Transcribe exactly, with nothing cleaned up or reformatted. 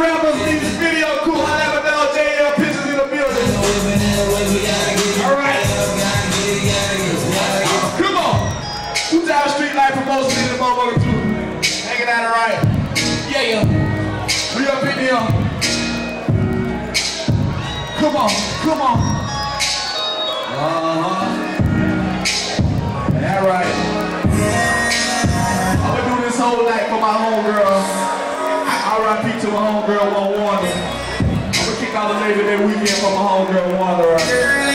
rappers need this video cool. I never know J L Pictures in the building. Alright. Come on. Two Town Street Life promotion in the motherfucker too. Hanging out alright. Yeah, yeah. We up in here. Come on, come on. Uh-huh. Alright. I'm gonna do this whole night for my homegirl. R I P to my homegirl, One Wonder. I'm gonna kick out the Labor Day weekend for my homegirl, Wonder.